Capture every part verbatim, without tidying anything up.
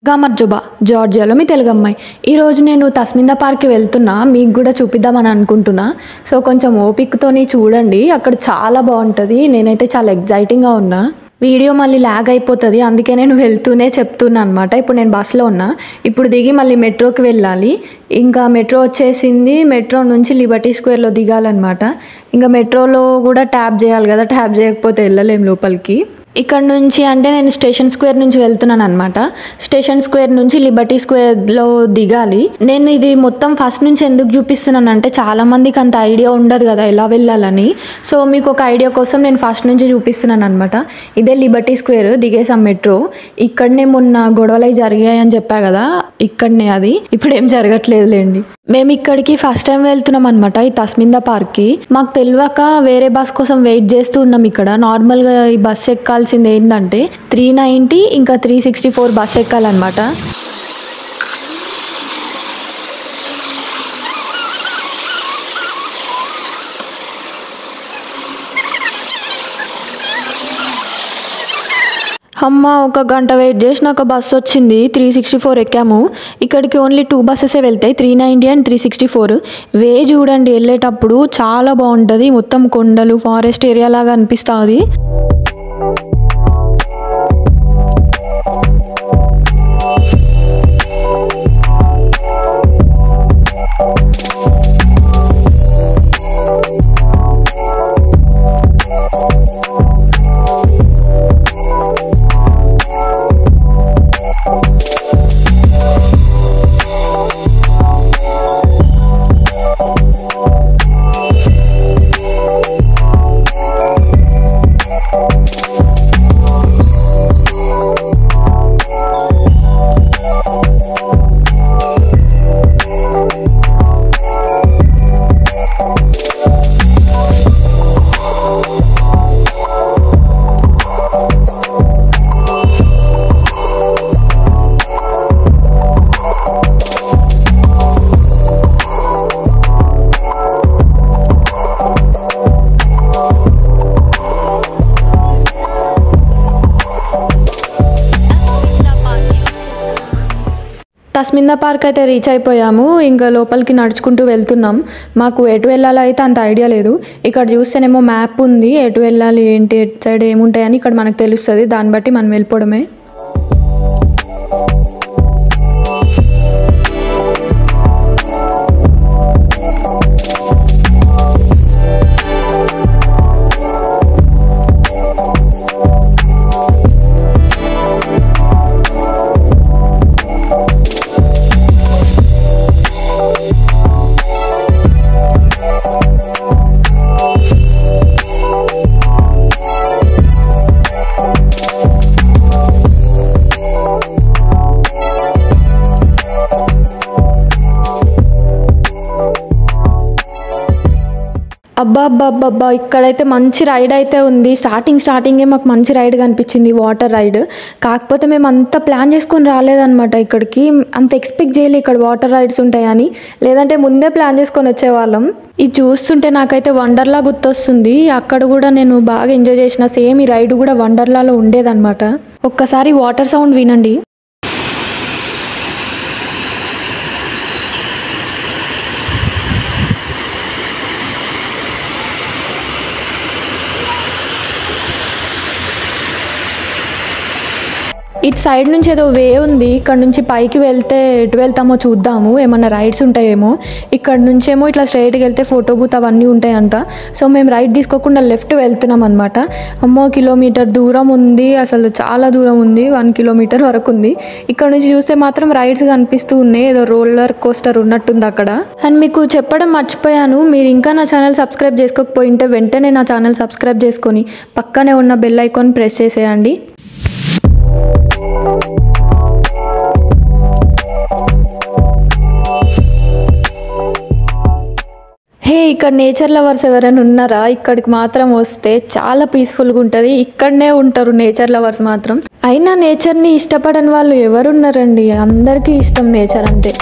గామర్జుబా జార్జియాలో మీ తెలుగు అమ్మాయి. ఈరోజు నేను తస్మిందా పార్క్కి వెళ్తున్నా, మీకు కూడా చూపిద్దామని అనుకుంటున్నా. సో కొంచెం ఓపికతోని చూడండి, అక్కడ చాలా బాగుంటుంది. నేనైతే చాలా ఎగ్జైటింగ్గా ఉన్నా. వీడియో మళ్ళీ ల్యాగ్ అయిపోతుంది, అందుకే నేను వెళ్తూనే చెప్తున్నా అనమాట. ఇప్పుడు నేను బస్సులో ఉన్నా, ఇప్పుడు దిగి మళ్ళీ మెట్రోకి వెళ్ళాలి. ఇంకా మెట్రో వచ్చేసింది, మెట్రో నుంచి లిబర్టీ స్క్వేర్లో దిగాలన్నమాట. ఇంకా మెట్రోలో కూడా ట్యాప్ చేయాలి కదా, ట్యాప్ చేయకపోతే వెళ్ళలేం లోపలికి. ఇక్కడ నుంచి అంటే నేను స్టేషన్ స్క్వేర్ నుంచి వెళ్తున్నాను అనమాట. స్టేషన్ స్క్వేర్ నుంచి లిబర్టీ స్క్వేర్లో దిగాలి. నేను ఇది మొత్తం ఫస్ట్ నుంచి ఎందుకు చూపిస్తున్నాను అంటే చాలా మందికి అంత ఐడియా ఉండదు కదా ఎలా వెళ్ళాలని. సో మీకు ఒక ఐడియా కోసం నేను ఫస్ట్ నుంచి చూపిస్తున్నాను అనమాట. ఇదే లిబర్టీ స్క్వేర్, దిగేసాం మెట్రో. ఇక్కడనే మొన్న గొడవలు జరిగాయని చెప్పా కదా, ఇక్కడనే అది. ఇప్పుడు ఏం జరగట్లేదులేండి. మేము ఇక్కడికి ఫస్ట్ టైం వెళ్తున్నాం అనమాట, ఈ తస్మిందా పార్క్కి. మాకు తెలియక వేరే బస్ కోసం వెయిట్ చేస్తూ ఉన్నాం. ఇక్కడ నార్మల్గా ఈ బస్ ఎక్కాల్సింది ఏంటంటే త్రీ నైంటీ ఇంకా త్రీ సిక్స్టీ ఫోర్ బస్ ఎక్కాలన్నమాట. అమ్మ ఒక గంట వెయిట్ చేసి నాకు బస్సు వచ్చింది. త్రీ సిక్స్టీ ఫోర్ ఎక్కాము. ఇక్కడికి ఓన్లీ టూ బస్సెసే వెళ్తాయి, three ninety and three sixty four. Way చూడండి వెళ్ళేటప్పుడు చాలా బాగుంటుంది. మొత్తం కొండలు, ఫారెస్ట్ ఏరియా లాగా అనిపిస్తుంది. తస్మిందా పార్క్ అయితే రీచ్ అయిపోయాము. ఇంకా లోపలికి నడుచుకుంటూ వెళ్తున్నాం. మాకు ఎటు వెళ్ళాలో అయితే అంత ఐడియా లేదు. ఇక్కడ చూస్తేనేమో మ్యాప్ ఉంది, ఎటు వెళ్ళాలి ఏంటి ఎటు సైడ్ ఏముంటాయని ఇక్కడ మనకు తెలుస్తుంది. దాన్ని బట్టి మనం వెళ్ళిపోవడమే. అబ్బా అబ్బా అబ్బా ఇక్కడైతే మంచి రైడ్ అయితే ఉంది. స్టార్టింగ్ స్టార్టింగే మాకు మంచి రైడ్ కనిపించింది, వాటర్ రైడ్. కాకపోతే మేము అంత ప్లాన్ చేసుకొని రాలేదన్నమాట. ఇక్కడికి అంత ఎక్స్పెక్ట్ చేయలేదు ఇక్కడ వాటర్ రైడ్స్ ఉంటాయని, లేదంటే ముందే ప్లాన్ చేసుకొని వచ్చేవాళ్ళం. ఇది చూస్తుంటే నాకైతే వండర్లా గుర్తొస్తుంది. అక్కడ కూడా నేను బాగా ఎంజాయ్ చేసిన, సేమ్ ఈ రైడ్ కూడా వండర్లాలో ఉండేదన్నమాట. ఒక్కసారి వాటర్ సౌండ్ వినండి. ఇటు సైడ్ నుంచి ఏదో వే ఉంది, ఇక్కడ నుంచి పైకి వెళ్తే ఎటు వెళ్తామో చూద్దాము, ఏమన్నా రైడ్స్ ఉంటాయేమో. ఇక్కడ నుంచేమో ఇట్లా స్ట్రైట్కి వెళ్తే ఫోటో బూత్ అవన్నీ ఉంటాయంట. సో మేము రైడ్ తీసుకోకుండా లెఫ్ట్ వెళ్తున్నాం అనమాట. అమ్మో కిలోమీటర్ దూరం ఉంది, అసలు చాలా దూరం ఉంది, వన్ కిలోమీటర్ వరకు ఉంది. ఇక్కడ నుంచి చూస్తే మాత్రం రైడ్స్ కనిపిస్తూ ఉన్నాయి, ఏదో రోలర్ కోస్టర్ ఉన్నట్టుంది అక్కడ. అండ్ మీకు చెప్పడం మర్చిపోయాను, మీరు ఇంకా నా ఛానల్ సబ్స్క్రైబ్ చేసుకోకపోయింటే వెంటనే నా ఛానల్ సబ్స్క్రైబ్ చేసుకొని పక్కనే ఉన్న బెల్ ఐకాన్ ప్రెస్ చేసేయండి. హే ఇక్కడ నేచర్ లవర్స్ ఎవరైనా ఉన్నారా? ఇక్కడికి మాత్రం వస్తే చాలా పీస్ఫుల్గా ఉంటుంది. ఇక్కడనే ఉంటారు నేచర్ లవర్స్ మాత్రం. అయినా నేచర్ని ఇష్టపడని వాళ్ళు ఎవరున్నారండి? అందరికీ ఇష్టం నేచర్ అంటే.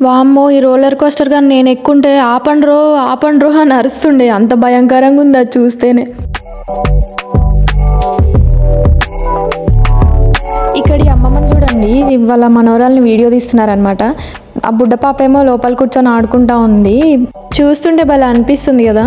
వామ్మో ఈ రోలర్ కోస్టర్ కానీ నేను ఎక్కుంటే ఆపండ్రో ఆపండ్రో అని అరుస్తుండే, అంత భయంకరంగా ఉంది అది చూస్తేనే. ఇక్కడ ఈ అమ్మమ్మని చూడండి, వాళ్ళ మనవరాల్ని వీడియో తీస్తున్నారనమాట. ఆ బుడ్డ పాప ఏమో లోపల కూర్చొని ఆడుకుంటా ఉంది, చూస్తుంటే భలే అనిపిస్తుంది కదా.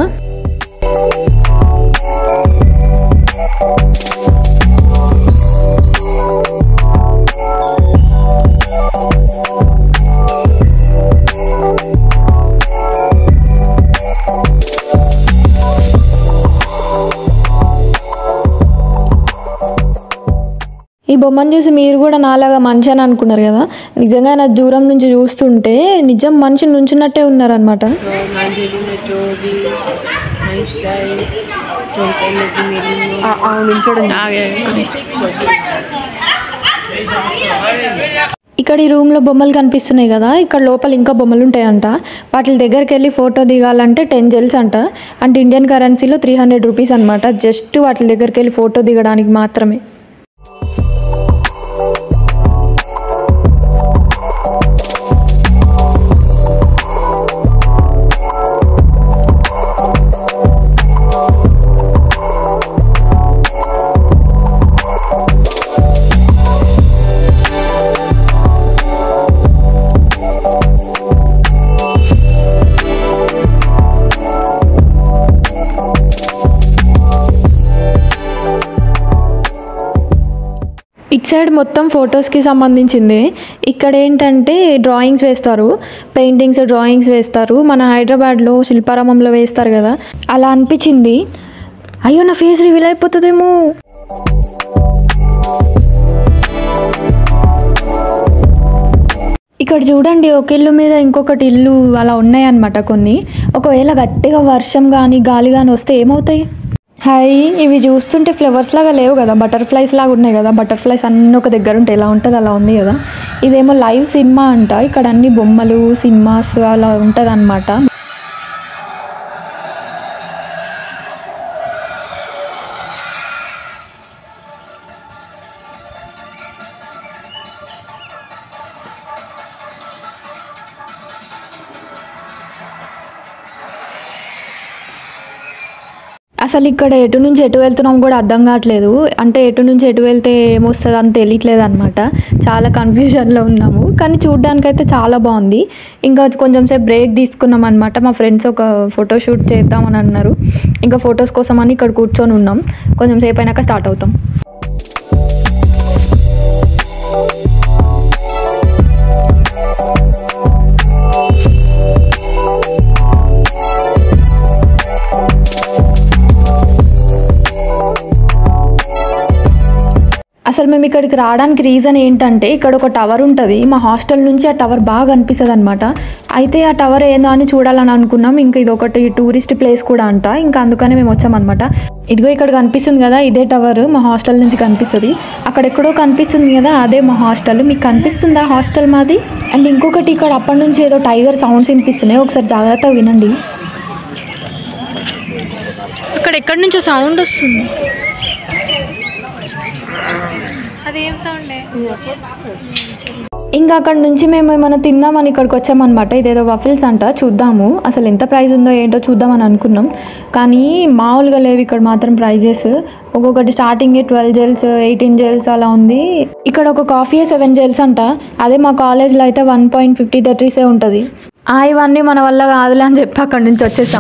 ఈ బొమ్మను చూసి మీరు కూడా నాలాగా మనిషి అని అనుకున్నారు కదా, నిజంగా నా దూరం నుంచి చూస్తుంటే నిజం మనిషి నుంచున్నట్టే ఉన్నారనమాట. ఇక్కడ ఈ రూమ్లో బొమ్మలు కనిపిస్తున్నాయి కదా, ఇక్కడ లోపల ఇంకా బొమ్మలు ఉంటాయంట. వాటి దగ్గరికి వెళ్ళి ఫోటో దిగాలంటే టెన్ జెల్స్ అంట, అంటే ఇండియన్ కరెన్సీలో త్రీ హండ్రెడ్ రూపీస్ అనమాట. జస్ట్ వాటి దగ్గరికి వెళ్ళి ఫోటో దిగడానికి మాత్రమే. ఇట్ సైడ్ మొత్తం ఫొటోస్కి సంబంధించింది. ఇక్కడ ఏంటంటే డ్రాయింగ్స్ వేస్తారు, పెయింటింగ్స్ డ్రాయింగ్స్ వేస్తారు. మన హైదరాబాద్లో శిల్పారామంలో వేస్తారు కదా, అలా అనిపించింది. అయ్యో నా ఫేస్ రివీల్ అయిపోతుందేమో. ఇక్కడ చూడండి, ఒక ఇల్లు మీద ఇంకొకటి ఇల్లు అలా ఉన్నాయన్నమాట కొన్ని. ఒకవేళ గట్టిగా వర్షం కానీ గాలి కానీ వస్తే ఏమవుతాయి? హాయ్, ఇవి చూస్తుంటే ఫ్లవర్స్ లాగా లేవు కదా, బటర్ఫ్లైస్ లాగా ఉన్నాయి కదా. బటర్ఫ్లైస్ అన్నీ ఒక దగ్గర ఉంటాయి, ఎలా ఉంటుంది అలా ఉంది కదా. ఇదేమో లైవ్ సినిమా అంట, ఇక్కడ అన్ని బొమ్మలు సినిమాస్ అలా ఉంటుంది అన్నమాట. అసలు ఇక్కడ ఎటు నుంచి ఎటు వెళ్తున్నాం కూడా అర్థం కావట్లేదు. అంటే ఎటు నుంచి ఎటు వెళ్తే ఏమొస్తుంది అని తెలియట్లేదు అనమాట. చాలా కన్ఫ్యూజన్లో ఉన్నాము, కానీ చూడ్డానికైతే చాలా బాగుంది. ఇంకా కొంచెం సేపు బ్రేక్ తీసుకున్నాం అనమాట. మా ఫ్రెండ్స్ ఒక ఫోటోషూట్ చేద్దామని అన్నారు, ఇంకా ఫొటోస్ కోసం అని ఇక్కడ కూర్చొని ఉన్నాం. కొంచెం సేపు అయినాక స్టార్ట్ అవుతాం. అసలు మేము ఇక్కడికి రావడానికి రీజన్ ఏంటంటే, ఇక్కడ ఒక టవర్ ఉంటుంది మా హాస్టల్ నుంచి. ఆ టవర్ బాగా అనిపిస్తుంది అనమాట. అయితే ఆ టవర్ ఏందో అని చూడాలని అనుకున్నాం. ఇంకా ఇది ఒకటి టూరిస్ట్ ప్లేస్ కూడా అంట, ఇంకా అందుకనే మేము వచ్చామన్నమాట. ఇదిగో ఇక్కడ కనిపిస్తుంది కదా, ఇదే టవర్ మా హాస్టల్ నుంచి కనిపిస్తుంది. అక్కడెక్కడో కనిపిస్తుంది కదా, అదే మా హాస్టల్. మీకు కనిపిస్తుందా హాస్టల్ మాది? అండ్ ఇంకొకటి, ఇక్కడ అప్పటి నుంచి ఏదో టైగర్ సౌండ్స్ వినిపిస్తున్నాయి, ఒకసారి జాగ్రత్తగా వినండి. ఇక్కడ ఎక్కడి నుంచో సౌండ్ వస్తుంది. ఇంకా అక్కడ నుంచి మేము ఏమైనా తిందామని ఇక్కడికి వచ్చామన్నమాట. ఇదేదో వఫిల్స్ అంట, చూద్దాము అసలు ఎంత ప్రైస్ ఉందో ఏంటో చూద్దామని అనుకున్నాం. కానీ మామూలుగా లేవు ఇక్కడ మాత్రం ప్రైజెస్. ఒక్కొక్కటి starting twelve gels eighteen gels అలా ఉంది. ఇక్కడ ఒక కాఫీ సెవెన్ జెల్స్ అంట, అదే మా కాలేజ్లో అయితే వన్ పాయింట్ ఫిఫ్టీ టెట్రీసే ఉంటుంది. ఆ ఇవన్నీ మన వల్ల కాదులే అని చెప్పి అక్కడి నుంచి వచ్చేసాం.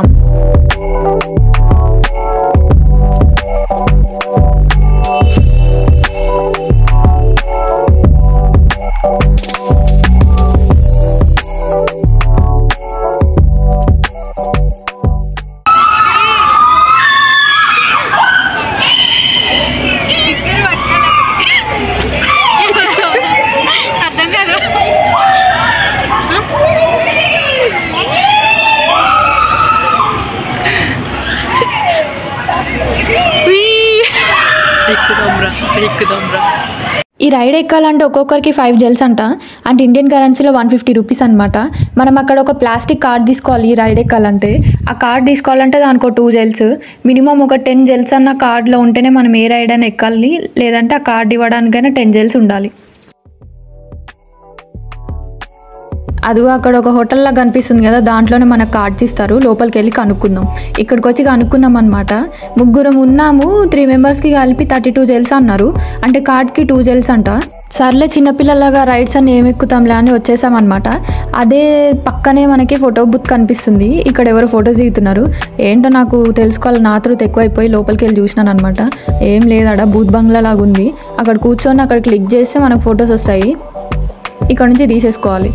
ఈ రైడ్ ఎక్కాలంటే ఒక్కొక్కరికి ఫైవ్ జెల్స్ అంట, అంటే ఇండియన్ కరెన్సీలో వన్ ఫిఫ్టీ రూపీస్ అనమాట. మనం అక్కడ ఒక ప్లాస్టిక్ కార్డ్ తీసుకోవాలి ఈ రైడ్ ఎక్కాలంటే. ఆ కార్డ్ తీసుకోవాలంటే దానికి టూ జెల్స్, మినిమం ఒక టెన్ జెల్స్ అన్న కార్డ్లో ఉంటేనే మనం ఏ రైడ్ అయినా ఎక్కాలి, లేదంటే ఆ కార్డ్ ఇవ్వడానికైనా టెన్ జెల్స్ ఉండాలి. అదిగో అక్కడ ఒక హోటల్ లాగా కనిపిస్తుంది కదా, దాంట్లోనే మనకు కార్డ్స్ ఇస్తారు. లోపలికి వెళ్ళి కనుక్కుందాం. ఇక్కడికి వచ్చి కనుక్కున్నాం అనమాట. ముగ్గురం ఉన్నాము, త్రీ మెంబర్స్కి కలిపి థర్టీ టూ జెల్స్ అన్నారు. అంటే కార్డ్కి టూ జెల్స్ అంట. సర్లే చిన్నపిల్లలాగా రైడ్స్ అని ఏమి ఎక్కుతాంలే అని వచ్చేసామన్నమాట. అదే పక్కనే మనకి ఫోటో బూత్ కనిపిస్తుంది. ఇక్కడ ఎవరు ఫొటోస్ దిగుతున్నారు ఏంటో నాకు తెలుసుకోవాలి, ఆతృత ఎక్కువైపోయి లోపలికి వెళ్ళి చూసినాను అనమాట. ఏం లేదడ, బూత్ బంగ్లా లాగా ఉంది. అక్కడ కూర్చొని అక్కడ క్లిక్ చేస్తే మనకు ఫొటోస్ వస్తాయి. ఇక్కడ నుంచి తీసేసుకోవాలి.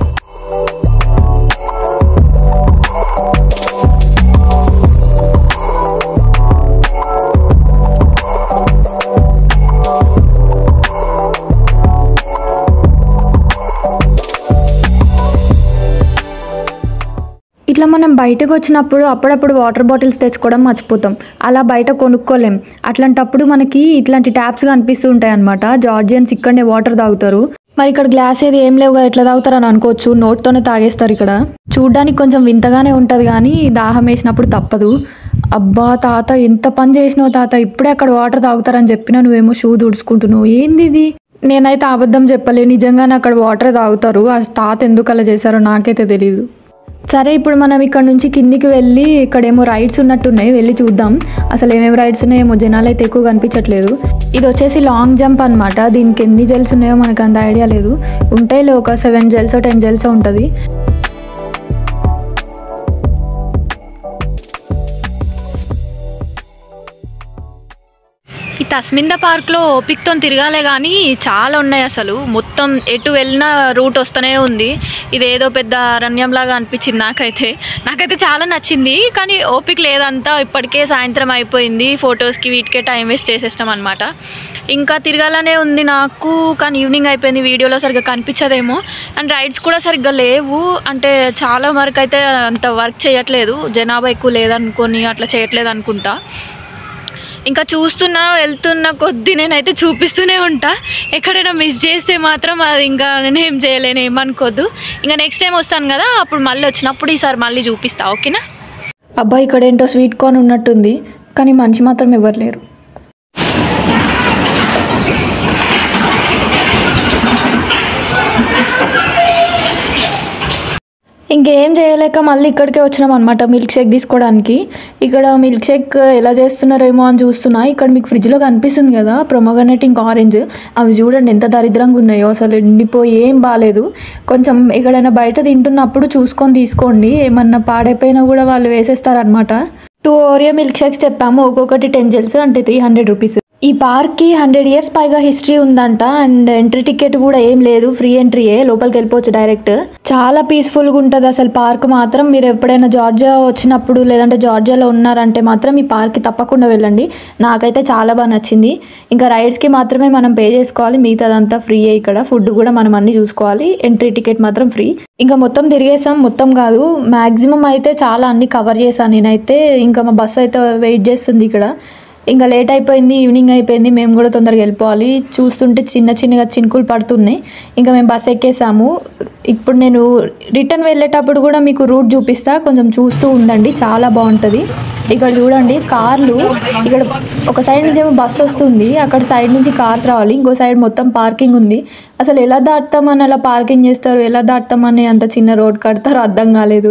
ఇట్లా మనం బయటకు వచ్చినప్పుడు అప్పుడప్పుడు వాటర్ బాటిల్స్ తెచ్చుకోవడం మర్చిపోతాం. అలా బయట కొనుక్కోలేం. అట్లాంటప్పుడు మనకి ఇట్లాంటి ట్యాప్స్ కనిపిస్తూ ఉంటాయి అనమాట. జార్జియన్స్ ఇక్కడనే వాటర్ తాగుతారు. మరి ఇక్కడ గ్లాస్ ఏది ఏం లేవుగా ఎట్లా తాగుతారు అని అనుకోవచ్చు. నోట్తోనే తాగేస్తారు. ఇక్కడ చూడ్డానికి కొంచెం వింతగానే ఉంటుంది కానీ దాహం వేసినప్పుడు తప్పదు. అబ్బా తాత ఎంత పని చేసినావు తాత, ఇప్పుడే అక్కడ వాటర్ తాగుతారని చెప్పినా నువ్వేమో షూ తుడుచుకుంటున్నావు, ఏంది ఇది? నేనైతే అబద్ధం చెప్పలే, నిజంగానే అక్కడ వాటర్ తాగుతారు. ఆ తాత ఎందుకు అలా చేశారో నాకైతే తెలీదు. సరే ఇప్పుడు మనం ఇక్కడ నుంచి కిందికి వెళ్ళి ఇక్కడేమో రైడ్స్ ఉన్నట్టున్నాయి, వెళ్ళి చూద్దాం అసలు ఏమేమి రైడ్స్ ఉన్నాయేమో. జనాలు అయితే ఎక్కువ కనిపించట్లేదు. ఇది వచ్చేసి లాంగ్ జంప్ అనమాట. దీనికి ఎన్ని జెల్స్ ఉన్నాయో మనకు అంత ఐడియా లేదు. ఉంటాయిలే ఒక సెవెన్ జెల్సో టెన్ జెల్సో ఉంటుంది. ఈ తస్మిందా పార్క్లో ఓపిక్తో తిరగాలే కానీ చాలా ఉన్నాయి అసలు. మొత్తం ఎటు వెళ్ళినా రూట్ వస్తూనే ఉంది. ఇదేదో పెద్ద అరణ్యంలాగా అనిపించింది నాకైతే. నాకైతే చాలా నచ్చింది కానీ ఓపిక లేదంతా. ఇప్పటికే సాయంత్రం అయిపోయింది, ఫొటోస్కి వీటికే టైం వేస్ట్ చేసేస్తాం అనమాట. ఇంకా తిరగాలనే ఉంది నాకు కానీ ఈవినింగ్ అయిపోయింది, వీడియోలో సరిగ్గా కనిపించదేమో. అండ్ రైడ్స్ కూడా సరిగ్గా లేవు. అంటే చాలా వరకు అయితే అంత వర్క్ చేయట్లేదు, జనాభా ఎక్కువ లేదనుకొని అట్లా చేయట్లేదు అనుకుంటా. ఇంకా చూస్తున్నా వెళ్తున్న కొద్దీ నేనైతే చూపిస్తూనే ఉంటా. ఎక్కడైనా మిస్ చేస్తే మాత్రం అది ఇంకా నేనేం చేయలేను, ఏమనుకోద్దు. ఇంకా నెక్స్ట్ టైం వస్తాను కదా, అప్పుడు మళ్ళీ వచ్చినప్పుడు ఈసారి మళ్ళీ చూపిస్తా, ఓకేనా? అబ్బాయి ఇక్కడ ఏంటో స్వీట్ కార్న్ ఉన్నట్టుంది కానీ మనిషి మాత్రం ఎవరు లేరు. ఇంకేం చేయలేక మళ్ళీ ఇక్కడికే వచ్చినాం అనమాట మిల్క్ షేక్ తీసుకోవడానికి. ఇక్కడ మిల్క్ షేక్ ఎలా చేస్తున్నారేమో అని చూస్తున్నా. ఇక్కడ మీకు ఫ్రిడ్జ్లో కనిపిస్తుంది కదా ప్రొమోగ్రనేట్ ఇంకా ఆరెంజ్, అవి చూడండి ఎంత దరిద్రంగా ఉన్నాయో, అసలు ఎండిపోయి ఏం బాగాలేదు. కొంచెం ఎక్కడైనా బయట తింటున్నప్పుడు చూసుకొని తీసుకోండి, ఏమన్నా పాడైపోయినా కూడా వాళ్ళు వేసేస్తారనమాట. టూ ఓరియో మిల్క్ షేక్స్ చెప్పాము, ఒక్కొక్కటి టెన్ జెల్స్ అంటే త్రీ హండ్రెడ్ రూపీస్. ఈ పార్క్కి హండ్రెడ్ ఇయర్స్ పైగా హిస్టరీ ఉందంట. అండ్ ఎంట్రీ టికెట్ కూడా ఏం లేదు, ఫ్రీ ఎంట్రీయే, లోపలికి వెళ్ళిపోవచ్చు డైరెక్ట్. చాలా పీస్ఫుల్గా ఉంటుంది అసలు పార్క్ మాత్రం. మీరు ఎప్పుడైనా జార్జియా వచ్చినప్పుడు లేదంటే జార్జియాలో ఉన్నారంటే మాత్రం ఈ పార్క్కి తప్పకుండా వెళ్ళండి. నాకైతే చాలా బాగా నచ్చింది. ఇంకా రైడ్స్కి మాత్రమే మనం పే చేసుకోవాలి, మిగతాదంతా ఫ్రీయే. ఇక్కడ ఫుడ్ కూడా మనం అన్నీ చూసుకోవాలి, ఎంట్రీ టికెట్ మాత్రం ఫ్రీ. ఇంకా మొత్తం తిరిగేసాం, మొత్తం కాదు మ్యాక్సిమం అయితే చాలా అన్ని కవర్ చేశాను నేనైతే. ఇంకా మా బస్సు అయితే వెయిట్ చేస్తుంది ఇక్కడ. ఇంకా లేట్ అయిపోయింది, ఈవినింగ్ అయిపోయింది, మేము కూడా తొందరగా వెళ్ళిపోవాలి. చూస్తుంటే చిన్న చిన్నగా చినుకులు పడుతున్నాయి. ఇంకా మేము బస్ ఎక్కేసాము. ఇప్పుడు నేను రిటర్న్ వెళ్ళేటప్పుడు కూడా మీకు రూట్ చూపిస్తా, కొంచెం చూస్తూ ఉండండి, చాలా బాగుంటుంది. ఇక్కడ చూడండి కార్లు, ఇక్కడ ఒక సైడ్ నుంచి ఏమో బస్సు వస్తుంది, అక్కడ సైడ్ నుంచి కార్స్ రావాలి, ఇంకో సైడ్ మొత్తం పార్కింగ్ ఉంది. అసలు ఎలా దాటుతామని అలా పార్కింగ్ చేస్తారు, ఎలా దాటుతామని అంత చిన్న రోడ్ కడతారో అర్థం కాలేదు.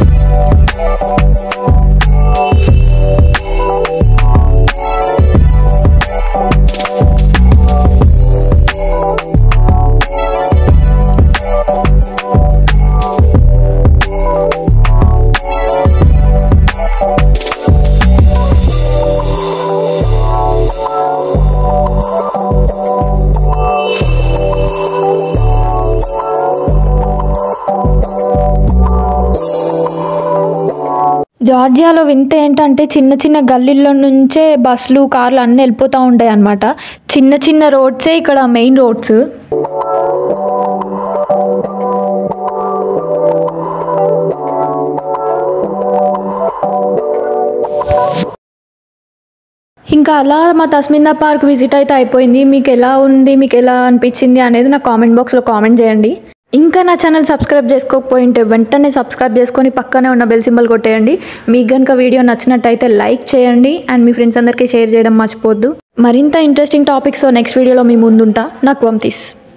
జార్జియాలో వింత ఏంటంటే చిన్న చిన్న గల్లీల్లో నుంచే బస్సులు కార్లు అన్నీ వెళ్ళిపోతూ ఉంటాయి అన్నమాట. చిన్న చిన్న రోడ్సే ఇక్కడ మెయిన్ రోడ్స్. ఇంకా అలా మా తస్మిందా పార్క్ విజిట్ అయితే అయిపోయింది. మీకు ఎలా ఉంది, మీకు ఎలా అనిపించింది అనేది నా కామెంట్ బాక్స్లో కామెంట్ చేయండి. ఇంకా నా ఛానల్ సబ్స్క్రైబ్ చేసుకోకపోయింటే వెంటనే సబ్స్క్రైబ్ చేసుకొని పక్కనే ఉన్న బెల్ సింబల్ కొట్టేయండి. మీకు కనుక వీడియో నచ్చినట్టయితే లైక్ చేయండి అండ్ మీ ఫ్రెండ్స్ అందరికీ షేర్ చేయడం మర్చిపోవద్దు. మరింత ఇంట్రెస్టింగ్ టాపిక్స్ నెక్స్ట్ వీడియోలో మీ ముందుంటా. నాకు వంతీస్.